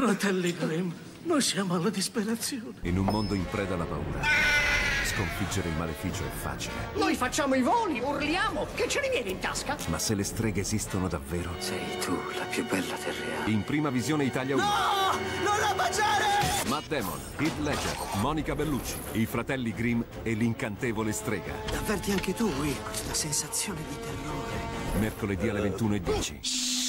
Fratelli Grimm, noi siamo alla disperazione. In un mondo in preda alla paura, sconfiggere il maleficio è facile. Noi facciamo i voli, urliamo, che ce ne viene in tasca? Ma se le streghe esistono davvero? Sei tu la più bella del reale. In prima visione Italia 1. No! Non la baciare! Matt Damon, Heath Ledger, Monica Bellucci, i fratelli Grimm e l'incantevole strega. Avverti anche tu, Will, questa sensazione di terrore. Mercoledì alle 21:10.